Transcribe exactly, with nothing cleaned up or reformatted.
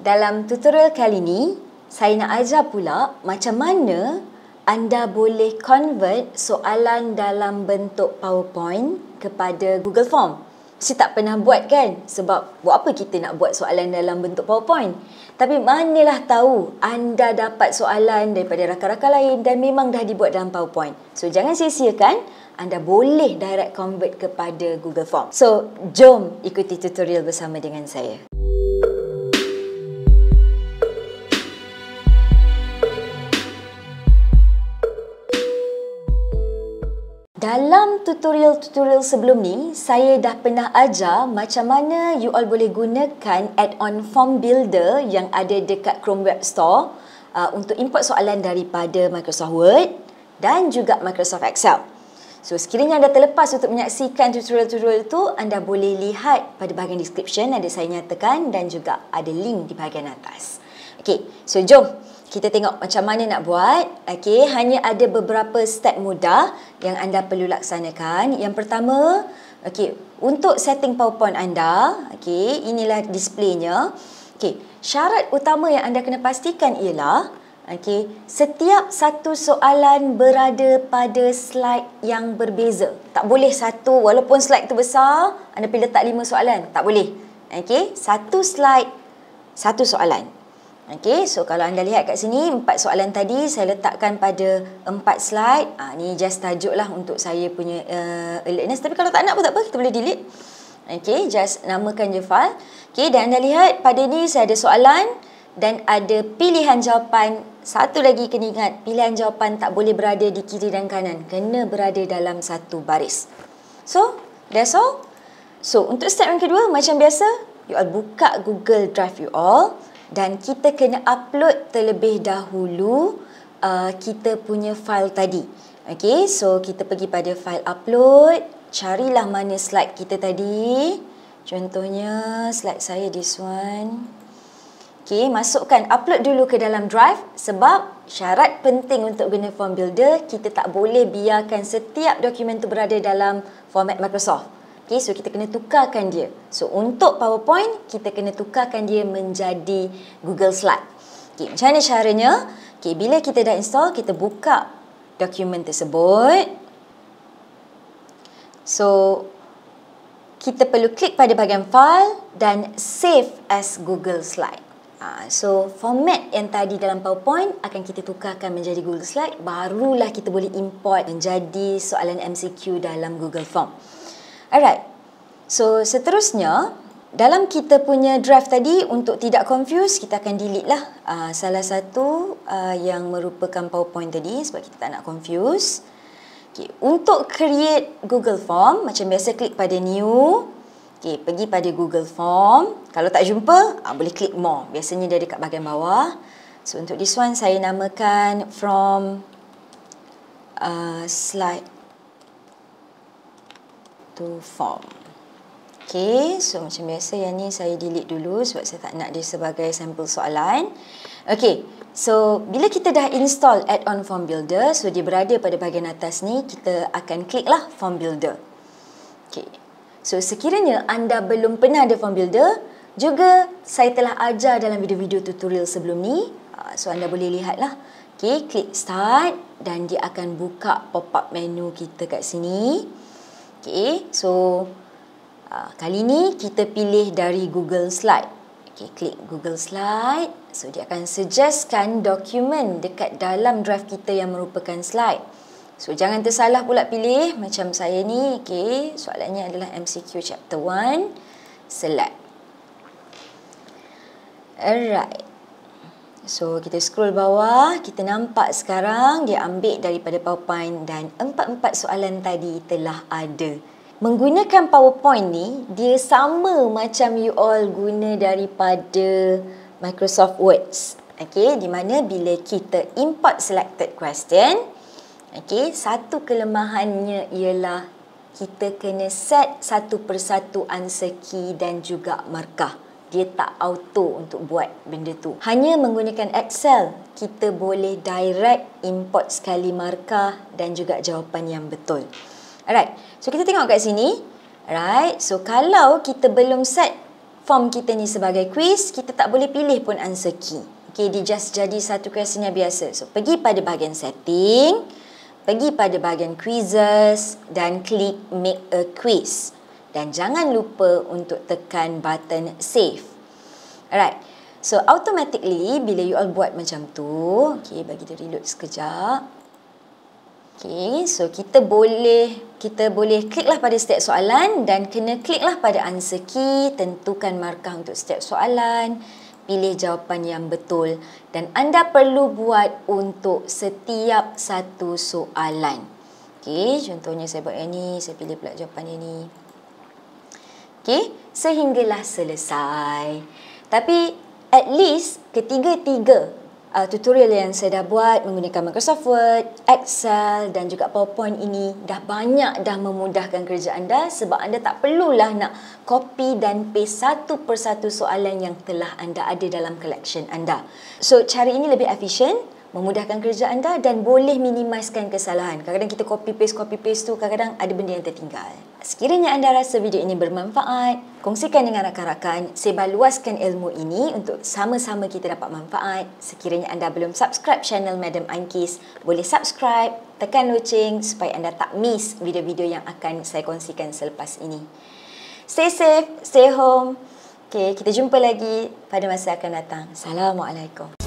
Dalam tutorial kali ini, saya nak ajar pula macam mana anda boleh convert soalan dalam bentuk PowerPoint kepada Google Form. Saya tak pernah buat kan? Sebab buat apa kita nak buat soalan dalam bentuk PowerPoint? Tapi manalah tahu anda dapat soalan daripada rakan-rakan lain dan memang dah dibuat dalam PowerPoint. So, jangan sia-siakan. Anda boleh direct convert kepada Google Form. So, jom ikuti tutorial bersama dengan saya. Dalam tutorial-tutorial sebelum ni, saya dah pernah ajar macam mana you all boleh gunakan add-on Form Builder yang ada dekat Chrome Web Store uh, untuk import soalan daripada Microsoft Word dan juga Microsoft Excel. So, sekiranya anda terlepas untuk menyaksikan tutorial-tutorial itu, anda boleh lihat pada bahagian description, ada saya nyatakan dan juga ada link di bahagian atas. Okey, so jom kita tengok macam mana nak buat. Okey, hanya ada beberapa step mudah yang anda perlu laksanakan. Yang pertama, okey, untuk setting PowerPoint anda, okey, inilah displaynya. Okey, syarat utama yang anda kena pastikan ialah, okey, setiap satu soalan berada pada slide yang berbeza. Tak boleh satu, walaupun slide tu besar, anda pergi letak lima soalan. Tak boleh. Okey, satu slide, satu soalan. Okey, so kalau anda lihat kat sini, empat soalan tadi saya letakkan pada empat slide. Ah, ni just tajuk lah untuk saya punya uh, alertness. Tapi kalau tak nak pun tak apa, kita boleh delete. Okey, just namakan je file. Okey, dan anda lihat pada ni saya ada soalan dan ada pilihan jawapan. Satu lagi kena ingat, pilihan jawapan tak boleh berada di kiri dan kanan. Kena berada dalam satu baris. So, that's all. So, untuk step yang kedua, macam biasa, you all buka Google Drive you all. Dan kita kena upload terlebih dahulu uh, kita punya file tadi. Okey, so kita pergi pada file upload. Carilah mana slide kita tadi. Contohnya slide saya this one. Okey, masukkan upload dulu ke dalam drive. Sebab syarat penting untuk guna Form Builder, kita tak boleh biarkan setiap dokumen tu berada dalam format Microsoft. Okay, so kita kena tukarkan dia. So, untuk PowerPoint, kita kena tukarkan dia menjadi Google Slide. Okay, macam mana caranya? Okay, bila kita dah install, kita buka dokumen tersebut. So, kita perlu klik pada bahagian File dan Save as Google Slide. Ha, so, format yang tadi dalam PowerPoint akan kita tukarkan menjadi Google Slide. Barulah kita boleh import menjadi soalan M C Q dalam Google Form. Alright, so seterusnya dalam kita punya draft tadi, untuk tidak confuse, kita akan delete lah uh, salah satu uh, yang merupakan PowerPoint tadi sebab kita tak nak confuse. Okay, untuk create Google Form, macam biasa klik pada New. Okay, pergi pada Google Form. Kalau tak jumpa, uh, boleh klik More. Biasanya dia dekat bahagian bawah. So untuk this one, saya namakan from uh, slide to form. Okay, so macam biasa yang ni saya delete dulu sebab saya tak nak dia sebagai sampel soalan. Okay, so bila kita dah install add-on Form Builder, so dia berada pada bahagian atas ni, kita akan klik lah Form Builder. Okay, so sekiranya anda belum pernah ada Form Builder, juga saya telah ajar dalam video-video tutorial sebelum ni, so anda boleh lihat lah. Okay, klik Start dan dia akan buka pop-up menu kita kat sini. Okay, so uh, kali ni kita pilih dari Google Slide. Okay, klik Google Slide. So, dia akan suggestkan dokumen dekat dalam drive kita yang merupakan slide. So, jangan tersalah pula pilih macam saya ni. Okay, soalannya adalah M C Q Chapter one. Select. Alright. So, kita scroll bawah. Kita nampak sekarang dia ambil daripada PowerPoint dan empat-empat soalan tadi telah ada. Menggunakan PowerPoint ni, dia sama macam you all guna daripada Microsoft Words. Okay, di mana bila kita import selected question, okay, satu kelemahannya ialah kita kena set satu persatu answer key dan juga markah. Dia tak auto untuk buat benda tu. Hanya menggunakan Excel, kita boleh direct import sekali markah dan juga jawapan yang betul. Alright, so kita tengok kat sini. Alright, so kalau kita belum set form kita ni sebagai quiz, kita tak boleh pilih pun answer key. Okay, dia just jadi satu question yang biasa. So, pergi pada bahagian setting, pergi pada bahagian quizzes dan klik make a quiz. Dan jangan lupa untuk tekan button save. Alright. So, automatically bila you all buat macam tu, okay, bagi dia reload sekejap. Okay, so kita boleh kita boleh kliklah pada setiap soalan dan kena kliklah pada answer key, tentukan markah untuk setiap soalan, pilih jawapan yang betul dan anda perlu buat untuk setiap satu soalan. Okay, contohnya saya buat yang ni, saya pilih pula jawapan yang ni. Okay, sehinggalah selesai. Tapi at least ketiga-tiga uh, tutorial yang saya dah buat menggunakan Microsoft Word, Excel dan juga PowerPoint ini dah banyak dah memudahkan kerja anda sebab anda tak perlulah nak copy dan paste satu persatu soalan yang telah anda ada dalam collection anda. So, cara ini lebih efisien, memudahkan kerja anda dan boleh minimizekan kesalahan. Kadang-kadang kita copy paste copy paste tu kadang-kadang ada benda yang tertinggal. Sekiranya anda rasa video ini bermanfaat, kongsikan dengan rakan-rakan, sebarluaskan ilmu ini untuk sama-sama kita dapat manfaat. Sekiranya anda belum subscribe channel Madam Ankis, boleh subscribe, tekan loceng supaya anda tak miss video-video yang akan saya kongsikan selepas ini. Stay safe, stay home. Okay, kita jumpa lagi pada masa akan datang. Assalamualaikum.